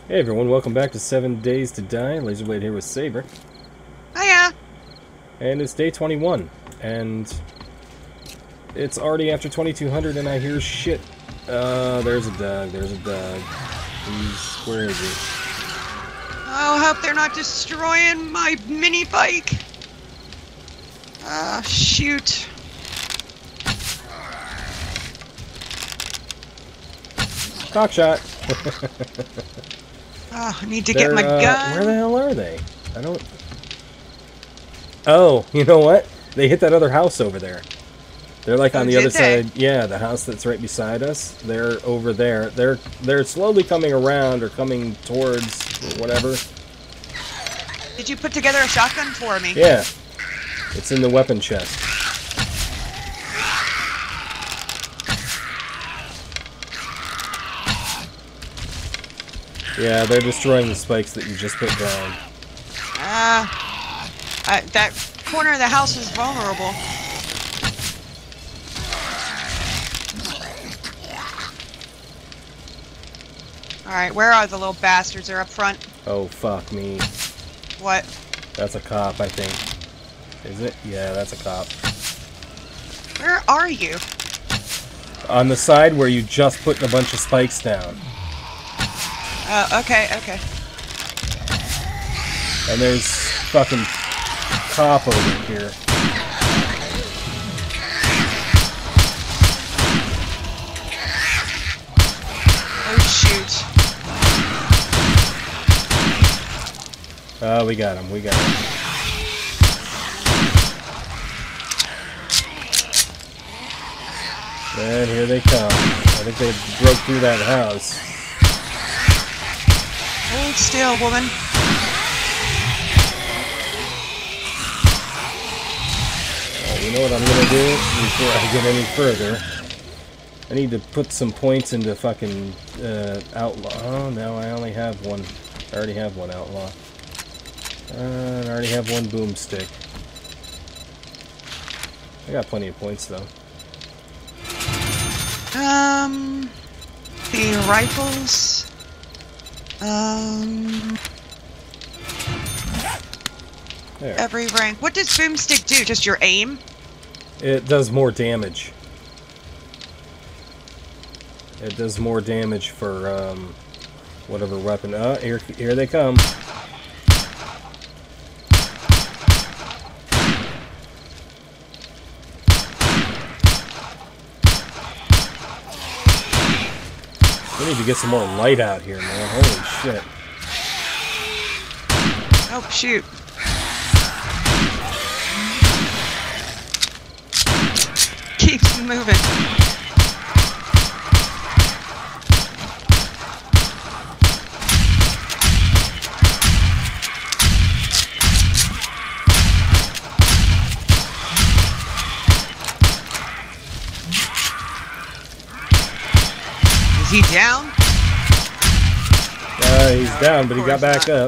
Hey everyone, welcome back to 7 Days to Die. Lazerblade here with Saber. Hiya! And it's day 21. And it's already after 2200 and I hear shit. There's a dog, where is he? Oh, hope they're not destroying my mini bike. Shoot. Cock shot. Oh, I need to get my gun. Where the hell are they? I don't... Oh, you know what? They hit that other house over there. They're like on the other side. Yeah, the house that's right beside us. They're over there. They're slowly coming around or coming towards or whatever. Did you put together a shotgun for me? Yeah. It's in the weapon chest. Yeah, they're destroying the spikes that you just put down. That corner of the house is vulnerable. Alright, where are the little bastards? They're up front. Oh, fuck me. What? That's a cop, I think. Is it? Yeah, that's a cop. Where are you? On the side where you just put a bunch of spikes down. Okay. And there's fucking cop over here. Oh, shoot. Oh, we got him. And here they come. I think they broke through that house. Hold still, woman. You know what I'm gonna do before I get any further? I need to put some points into fucking outlaw. Oh no, I only have one. I already have one outlaw. I already have one boomstick. I got plenty of points though. The rifles. There. Every rank. What does boomstick do? Just your aim? It does more damage. It does more damage for whatever weapon. Oh, here they come. We need to get some more light out here, man. Holy shit. Oh, shoot. Keeps moving. Is he down? He's down, but he got back up.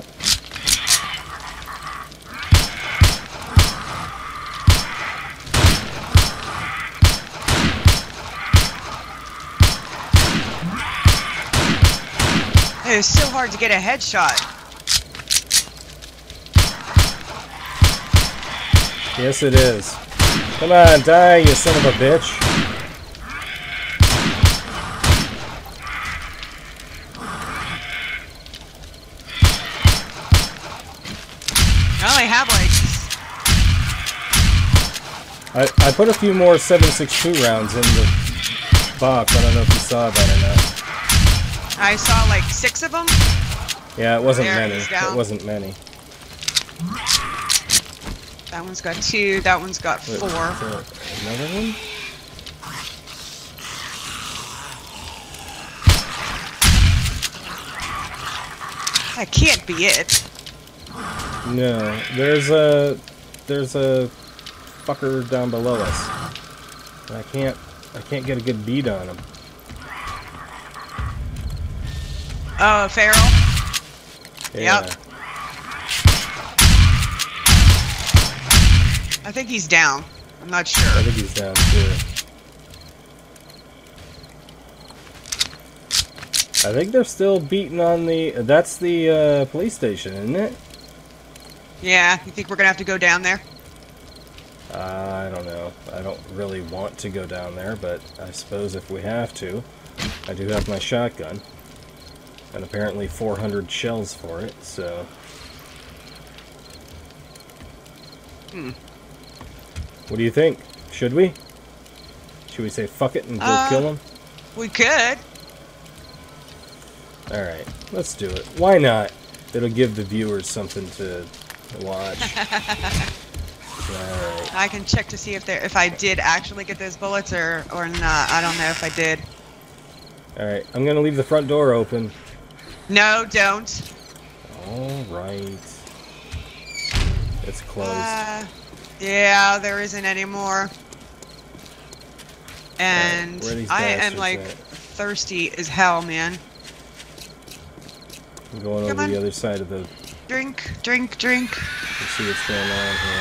It was so hard to get a headshot. Yes, it is. Come on, die, you son of a bitch. I only have like... I put a few more 7.62 rounds in the box. I don't know if you saw that or not. I saw like 6 of them. Yeah, it wasn't There, many. he's down. It wasn't many. That one's got 2, that one's got 4. Wait, another one? That can't be it. No, there's a fucker down below us. I can't get a good beat on him. Oh, Feral? Yeah. Yep. I think he's down. I'm not sure. I think he's down too. I think they're still beating on the... That's the police station, isn't it? Yeah, you think we're gonna have to go down there? I don't know. I don't really want to go down there, but I suppose if we have to. I do have my shotgun. And apparently 400 shells for it, so... What do you think? Should we? Should we say fuck it and go kill him? We could. Alright, let's do it. Why not? It'll give the viewers something to watch. Alright. I can check to see if I did actually get those bullets or not. I don't know if I did. Alright, I'm gonna leave the front door open. No, don't. Alright. It's closed. Yeah, there isn't anymore. And I am like thirsty as hell, man. I'm going over the other side of the... Drink, drink, drink. Let's see what's going on here.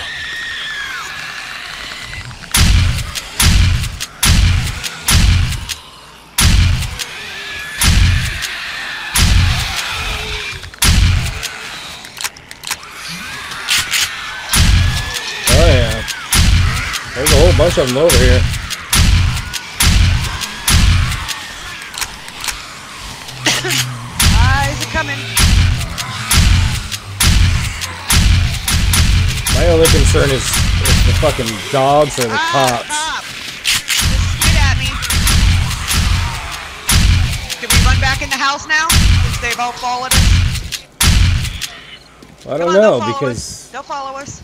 Oh yeah. There's a whole bunch of them over here. Eyes are coming. My only concern is the fucking dogs or the cops. Cop. Just spit at me. Can we run back in the house now? Since they've all followed us? I don't know because... They'll follow us.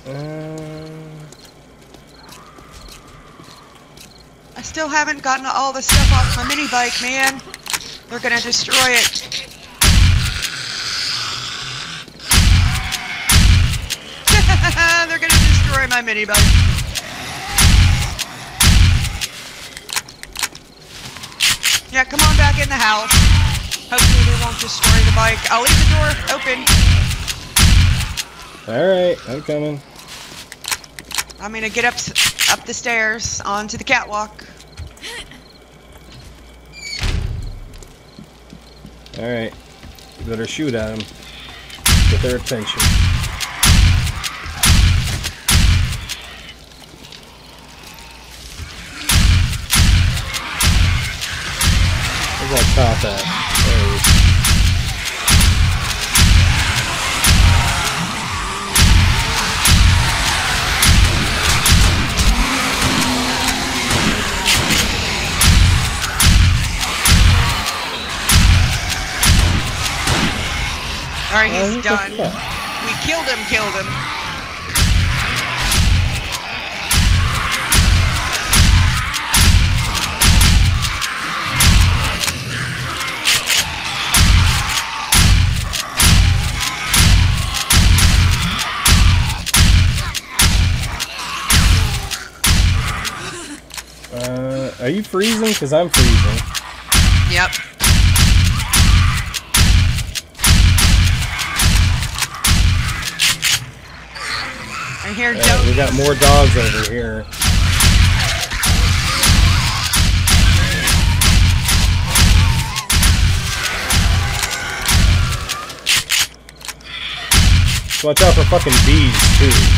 I still haven't gotten all the stuff off my mini bike, man. They're gonna destroy it. They're gonna destroy my mini bike. Yeah, come on back in the house. Hopefully they won't destroy the bike. I'll leave the door open. Alright, I'm coming. I'm gonna get up the stairs onto the catwalk. Alright. You better shoot at them. Get their attention. Where's that cop at? There he is. Alright, he's done. We killed him, killed him. Are you freezing? Because I'm freezing. Yep. I hear dogs. We got more dogs over here. Watch out for fucking bees, too.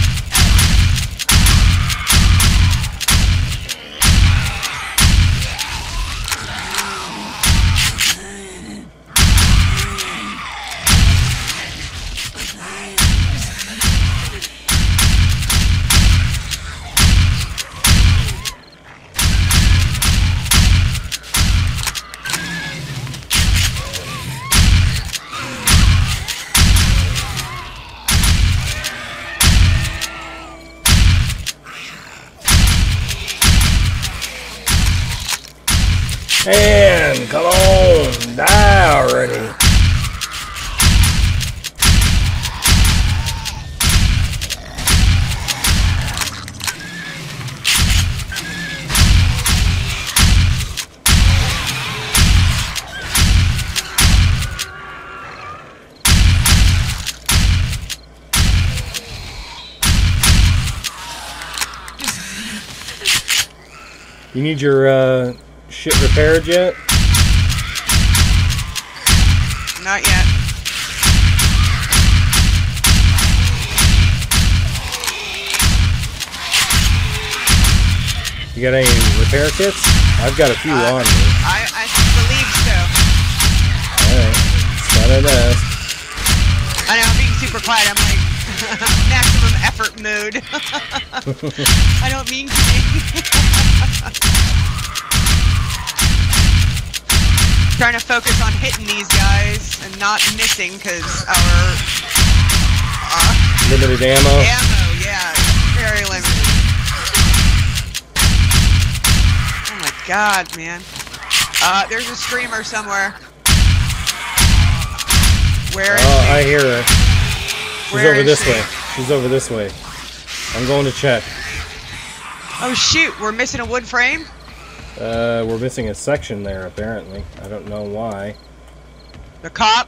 Man, come on, die already. You need your shit repaired yet? Not yet. You got any repair kits? I've got a few on me. I believe so. Alright. It's not an ask. I know, I'm being super quiet. I'm like, maximum effort mode. I don't mean to be. Trying to focus on hitting these guys and not missing because our limited ammo. Ammo, yeah, very limited. Oh my god, man. There's a screamer somewhere. Where is she? I hear her. She's Where over is this she? way. She's over this way. I'm going to check. Oh shoot, we're missing a wood frame? We're missing a section there, apparently. I don't know why. The cop?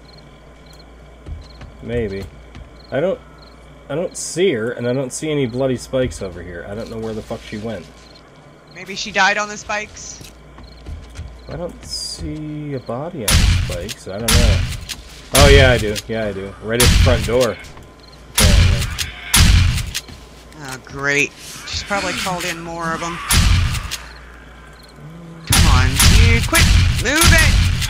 Maybe. I don't see her, and I don't see any bloody spikes over here. I don't know where the fuck she went. Maybe she died on the spikes? I don't see a body on the spikes. I don't know. Oh, yeah, I do. Yeah, I do. Right at the front door. Apparently. Oh, great. She's probably called in more of them. Come on, dude. Quick! Move it!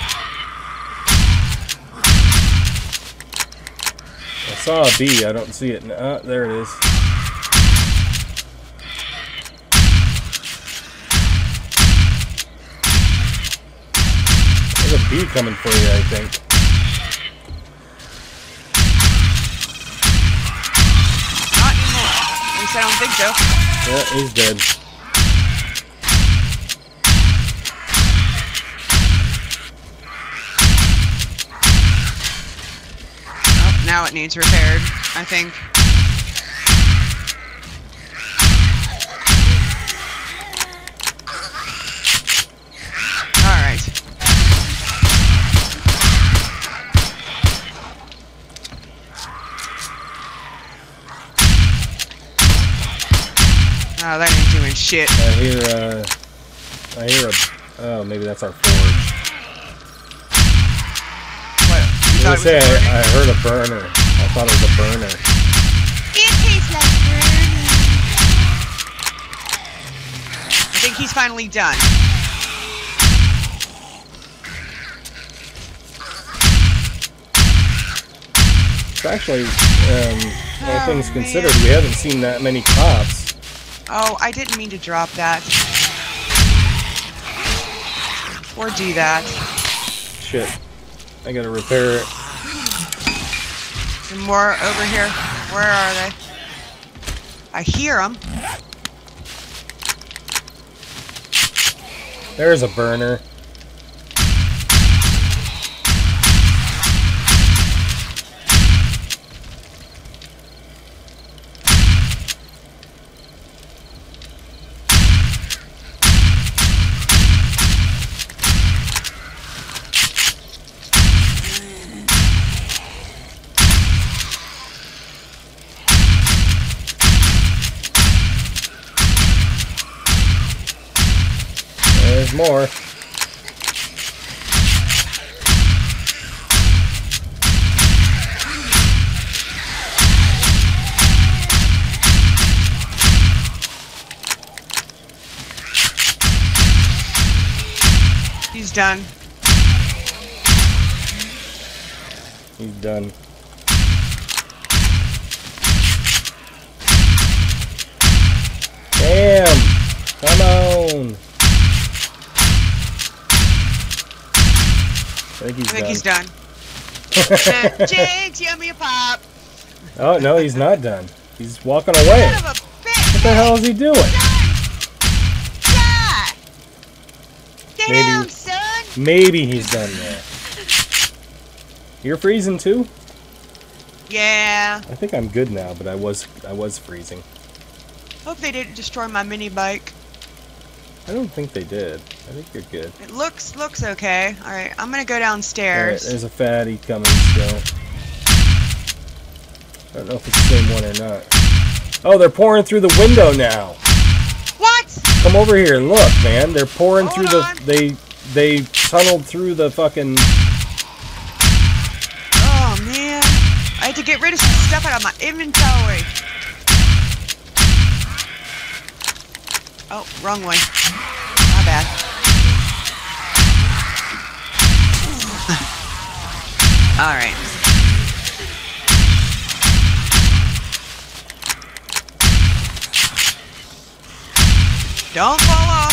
I saw a bee. I don't see it. Oh, there it is. There's a bee coming for you, I think. Not anymore. At least I don't think so. Yeah, he's dead. Oh, now it needs repaired, I think. Alright. Oh, that ain't doing shit. I hear a, oh, maybe that's our forge. What? You thought it was I burning? heard a burner. I thought it was a burner. It tastes like burning. I think he's finally done. It's actually, all things considered, we haven't seen that many cops. Oh, I didn't mean to drop that. Or do that. Shit. I gotta repair it. Some more over here. Where are they? I hear them. There's a burner. There's more. He's done. He's done. Damn! Come on! I think he's done. Jinx, you owe me a pop. Oh, no, he's not done. He's walking away. Son of a bitch. What the hell is he doing? Yeah. Damn, Maybe- son. Maybe he's done there. You're freezing too? Yeah. I think I'm good now, but I was freezing. Hope they didn't destroy my mini bike. I don't think they did. I think you're good. It looks okay. All right, I'm gonna go Alright, downstairs. there's a fatty coming still. I don't know if it's the same one or not. Oh, they're pouring through the window now. What? Come over here and look, man. They're pouring Hold through on. they tunneled through the fucking stuff out of my inventory. Oh, wrong one. My bad. Alright. Don't fall off.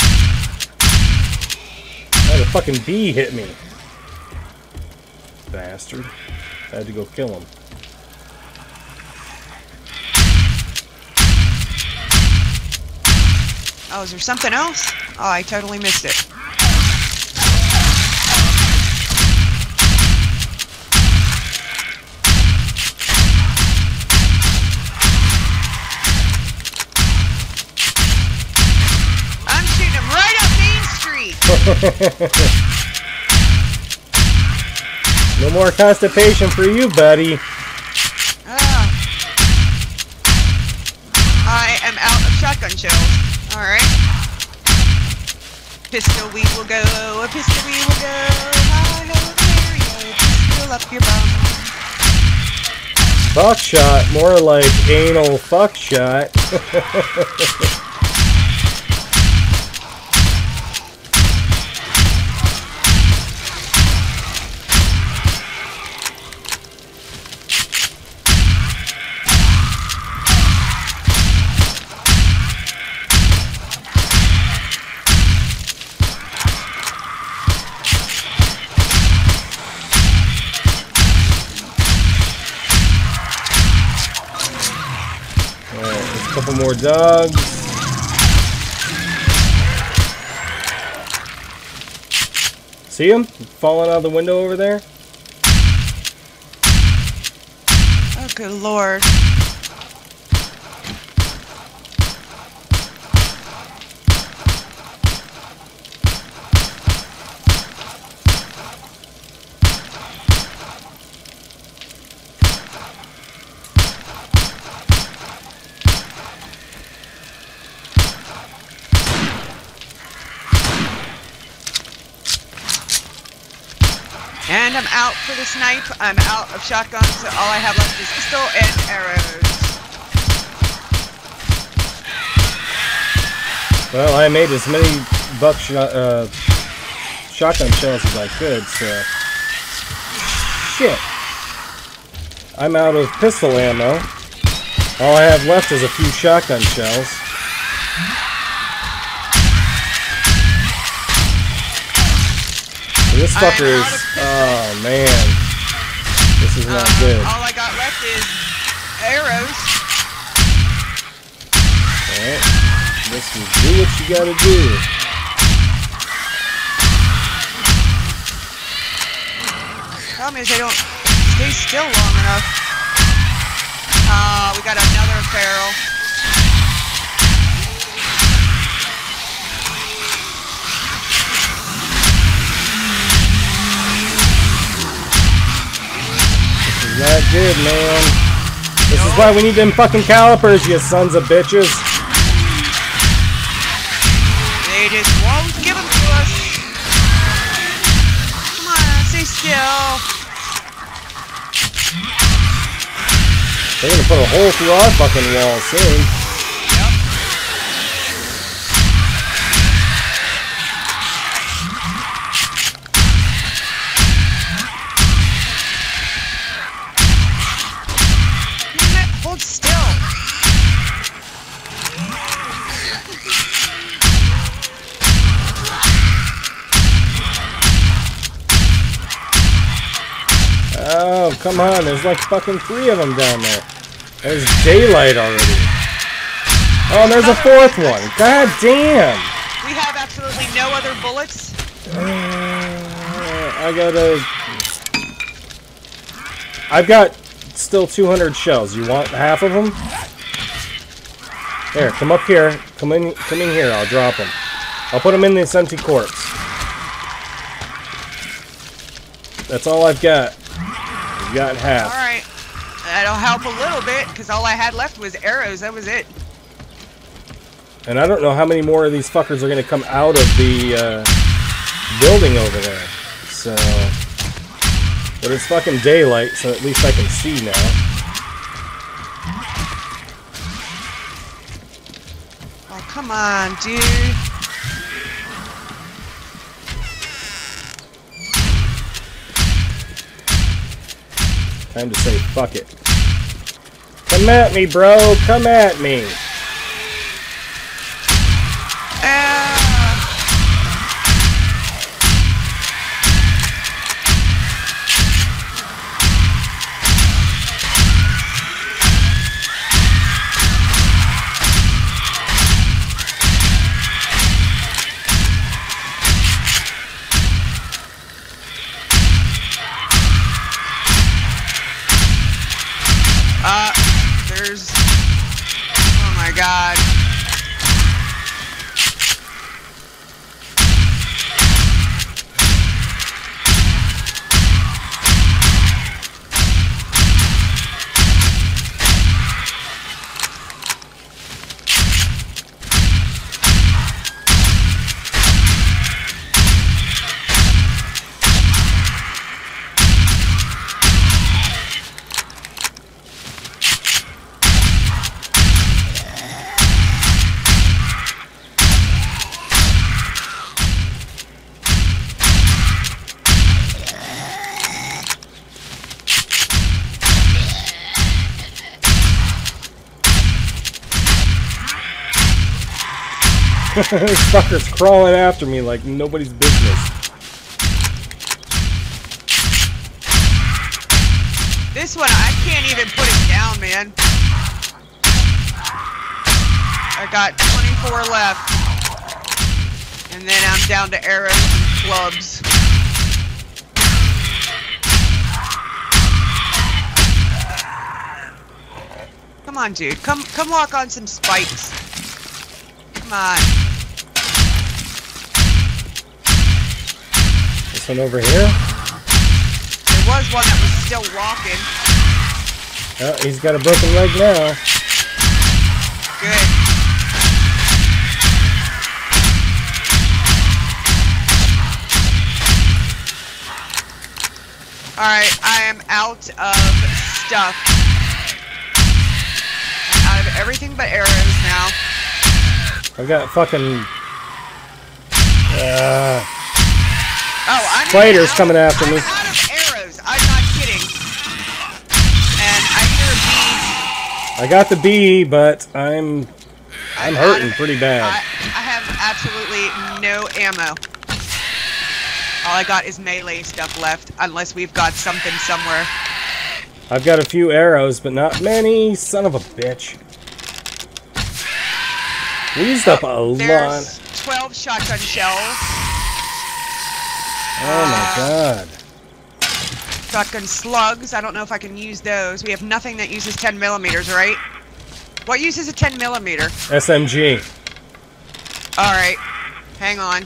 I had a fucking bee hit me. Bastard. I had to go kill him. Oh, is there something else? Oh, I totally missed it. I'm shooting him right up Main Street. No more constipation for you, buddy. I am out of shotgun shells. Alright. Pistol we will go, a pistol we will go. Hi ho, Mario, pistol up your bum. Buckshot, more like anal fuck shot. Couple more dogs. See him falling out of the window over there? Oh, good lord. And I'm out for the snipe. I'm out of shotguns, so all I have left is pistol and arrows. Well, I made as many shotgun shells as I could, so... Shit! I'm out of pistol ammo. All I have left is a few shotgun shells. And this fucker is... Oh, man. This is not good. All I got left is arrows. Alright. This will do what you gotta do. Problem is they don't stay still long enough. We got another barrel. Not good, man. This is why we need them fucking calipers, you sons of bitches. They just won't give them to us. Come on, stay still. They're gonna put a hole through our fucking wall soon. Hold still. Oh, come on. There's like fucking 3 of them down there. There's daylight already. Oh, and there's a 4th one. God damn. We have absolutely no other bullets. I've got still 200 shells. You want half of them? Here, come up here. Come in here. I'll drop them. I'll put them in this empty corpse. That's all I've got. You've got half. All right, that'll help a little bit because all I had left was arrows. That was it. And I don't know how many more of these fuckers are going to come out of the building over there. So, but it's fucking daylight, so at least I can see now. Come on, dude. Time to say fuck it. Come at me, bro. Come at me. Oh my god. This fucker's crawling after me like nobody's business. This one, I can't even put it down, man. I got 24 left. And then I'm down to arrows and clubs. Come on, dude. Come walk on some spikes. Come on. This one over here? There was one that was still walking. Oh, he's got a broken leg now. Good. Alright, I am out of stuff. I'm out of everything but arrows now. I've got fucking I'm spiders coming after me. I'm out of arrows. I'm not kidding. And I hear a bee. I got the bee, but I'm hurting pretty bad. I have absolutely no ammo. All I got is melee stuff left, unless we've got something somewhere. I've got a few arrows, but not many. Son of a bitch. We used up a lot. There's 12 shotgun shells. Oh my god. Shotgun slugs. I don't know if I can use those. We have nothing that uses 10 millimeters, right? What uses a 10 millimeter? SMG. Alright. Hang on.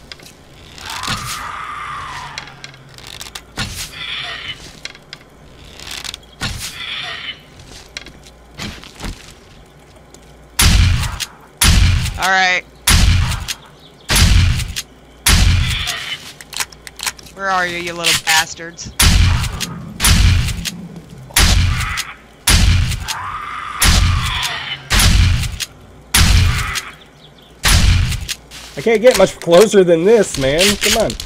Alright. Where are you, you little bastards? I can't get much closer than this, man. Come on.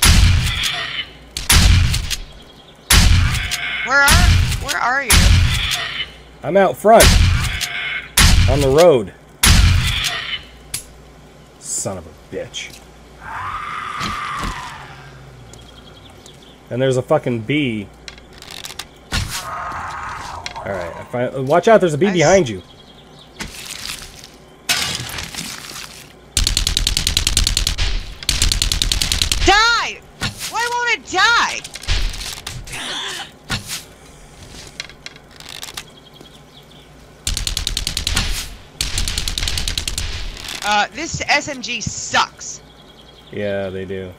Where are you? I'm out front. On the road. Son of a bitch. And there's a fucking bee. Alright, watch out, there's a bee behind you. Die! Why won't it die? This SMG sucks. Yeah, they do.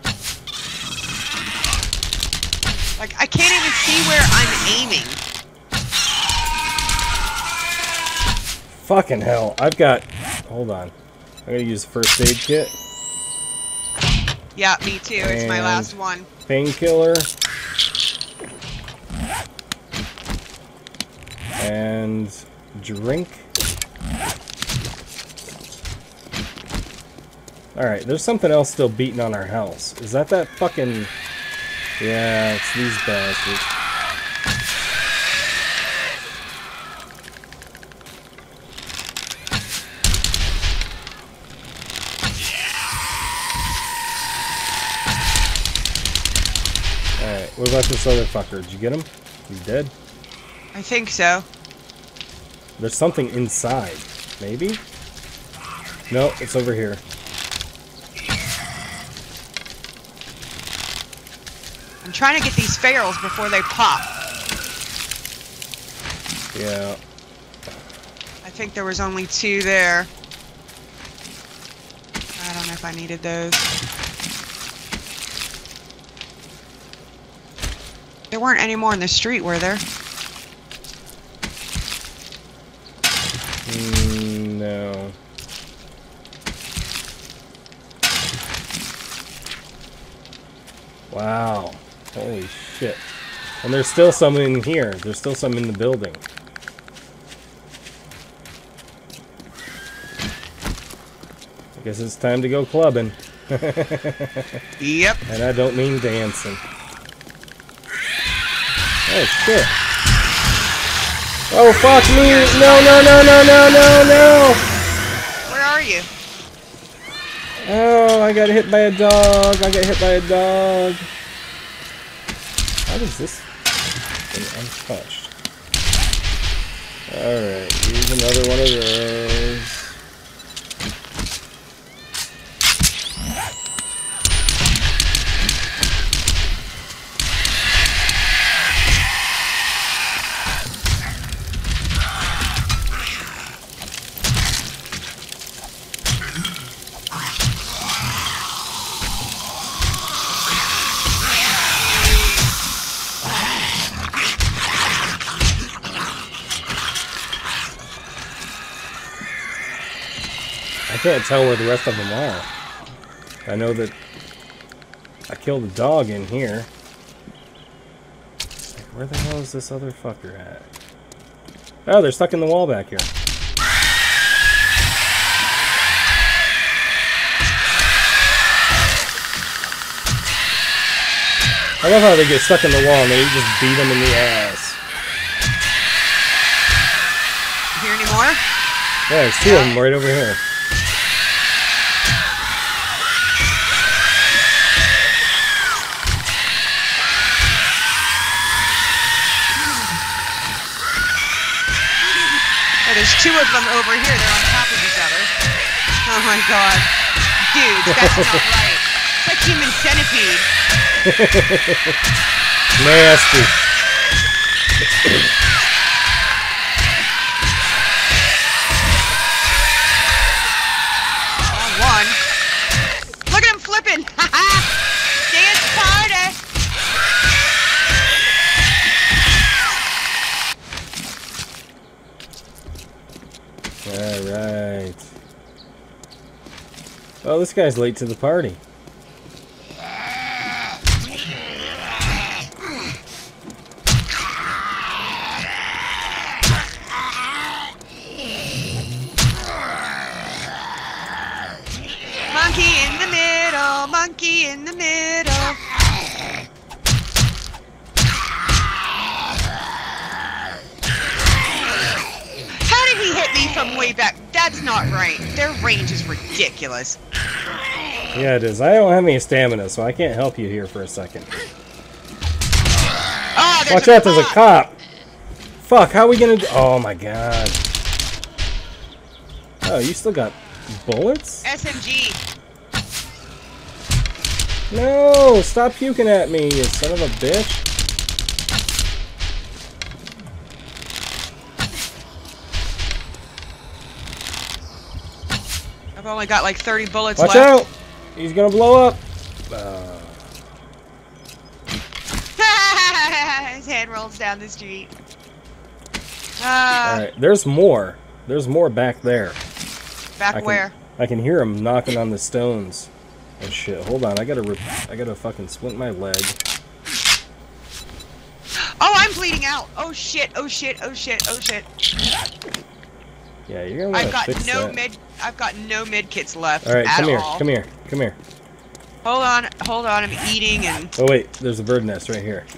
Like, I can't even see where I'm aiming. Fucking hell, I've got... Hold on. I'm gonna use the first aid kit. Yeah, me too. It's my last one. Painkiller. And... drink. Alright, there's something else still beating on our house. Is that fucking... Yeah, it's these bastards. Alright, what about this other fucker? Did you get him? He's dead? I think so. There's something inside. Maybe? No, it's over here. I'm trying to get these ferals before they pop. Yeah. I think there was only 2 there. I don't know if I needed those. There weren't any more in the street, were there? No. Wow. Holy shit. And there's still some in here. There's still some in the building. I guess it's time to go clubbing. Yep. And I don't mean dancing. Oh shit. Oh fuck me! No, no, no, no, no, no, no! Where are you? Oh, I got hit by a dog. I got hit by a dog. How is this thing untouched? Alright, here's another one of those. I can't tell where the rest of them are. I know that I killed a dog in here. Where the hell is this other fucker at? Oh, they're stuck in the wall back here. I love how they get stuck in the wall and they just beat them in the ass. You hear any more? Yeah, there's 2 of them right over here. Oh, there's 2 of them over here. They're on top of each other. Oh my god. Dude, that's not right. It's like human centipede. Nasty. One. Look at him flipping. Dance party. Alright. Oh, this guy's late to the party. Monkey in the middle, monkey in the middle. How did he hit me from way back? That's not right. Their range is ridiculous. Yeah, it is. I don't have any stamina, so I can't help you here for a second. Oh, there's Watch out, there's a cop! Fuck, how are we gonna do... Oh my god. Oh, you still got bullets? SMG. No! Stop puking at me, you son of a bitch. I've only got like 30 bullets Watch left. out! He's gonna blow up! His hand rolls down the street. Alright, there's more. There's more back there. Back where? I can hear him knocking on the stones. Oh shit, hold on, I gotta fucking splint my leg. Oh, I'm bleeding out! Oh shit, oh shit, oh shit, oh shit. Yeah, you're gonna wanna I've got fix no that. I've got no med kits left. All right, at come here, all. come here, come here. Hold on, hold on. I'm eating and. Oh wait, there's a bird nest right here.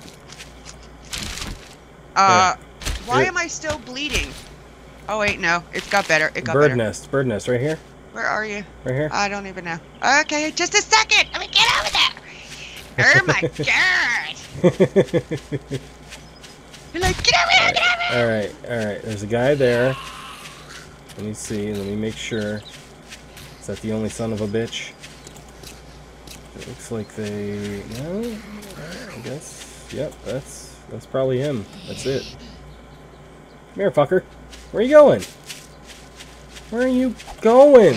Why Here. am I still bleeding? Oh wait, no, it got better. It got better. Bird nest right here. Where are you? Right here. I don't even know. Okay, just a second. Let me get over there. Oh my god. You're like, get over here, get over here. All right, all right. There's a guy there. Let me see. Let me make sure. Is that the only son of a bitch? It looks like they. No. I guess. Yep. That's probably him. That's it. Come here, fucker. Where are you going? Where are you going?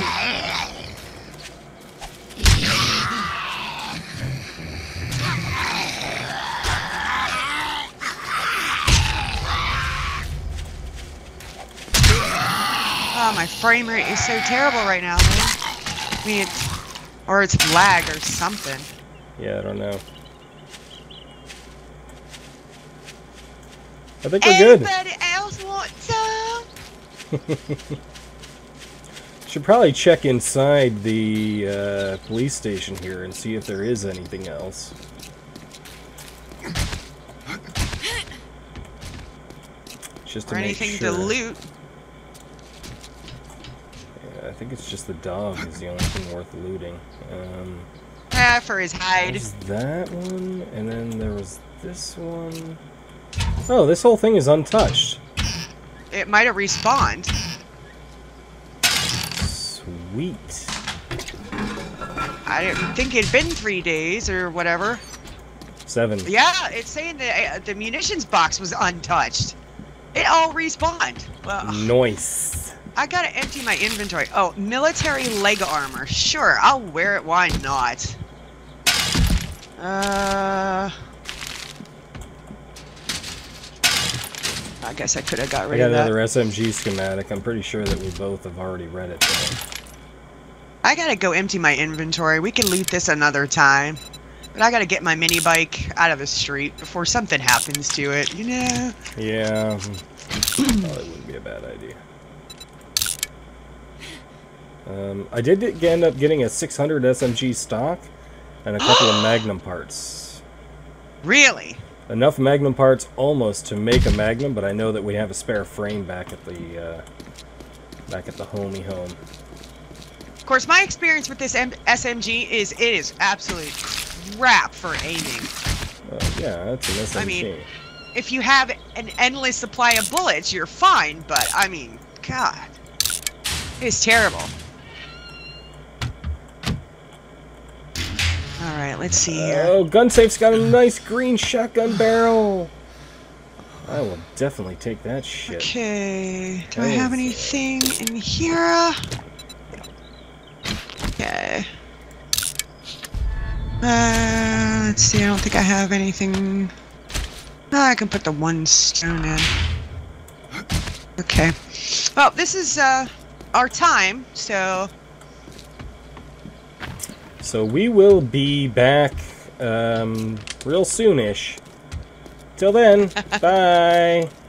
Oh, my frame rate is so terrible right now, man. I mean, it's lag or something. Yeah, I don't know. I think we're good. Anybody else want some? Should probably check inside the police station here and see if there is anything else. Just to Or make anything sure. to loot. Yeah, I think it's just the dog is the only thing worth looting. For his hide. There's that one, and then there was this one. Oh, this whole thing is untouched. It might have respawned. Sweet. I didn't think it'd been 3 days or whatever. 7. Yeah, it's saying that the munitions box was untouched. It all respawned. Well, Nice. I gotta empty my inventory. Oh, military leg armor. Sure, I'll wear it. Why not? I guess I could have got I rid got of that. another SMG schematic. I'm pretty sure that we both have already read it, though. I gotta go empty my inventory. We can loot this another time. But I gotta get my mini bike out of the street before something happens to it, you know? Yeah. Probably wouldn't be a bad idea. I did end up getting a 600 SMG stock and a couple of Magnum parts. Really? Enough Magnum parts almost to make a Magnum, but I know that we have a spare frame back at the homie home. Of course, my experience with this SMG is it is absolute crap for aiming. Yeah, that's an SMG. I mean, if you have an endless supply of bullets, you're fine, but I mean, God, it's terrible. Alright, let's see here. Oh, gun safe's got a nice green shotgun barrel. I will definitely take that shit. Okay, do I have anything in here? Okay. Let's see, I don't think I have anything. Oh, I can put the one stone in. Okay. Well, this is our time, so... So we will be back real soonish. Till then, bye.